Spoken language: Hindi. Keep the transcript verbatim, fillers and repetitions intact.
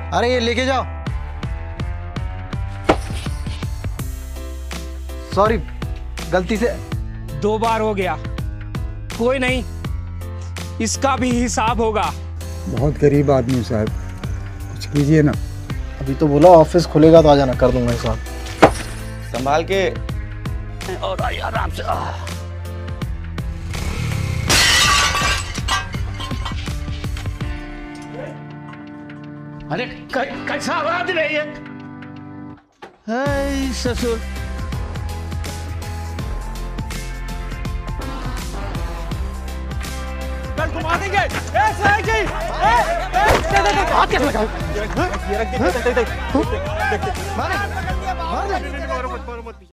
अरे ये लेके जाओ। सॉरी, गलती से। दो बार हो गया, कोई नहीं, इसका भी हिसाब होगा। बहुत गरीब आदमी साहब, कुछ कीजिए ना। अभी तो बोला ऑफिस खुलेगा तो आ जाना, कर दूंगा हिसाब। संभाल के और आराम से। अरे कैसा आवाज रही है? हाय ससुर। कल घुमा देंगे। ए साहब जी, ए ए दे दे हाथ कैसे लगाओ? ये रख दे, दे दे दे। मार मार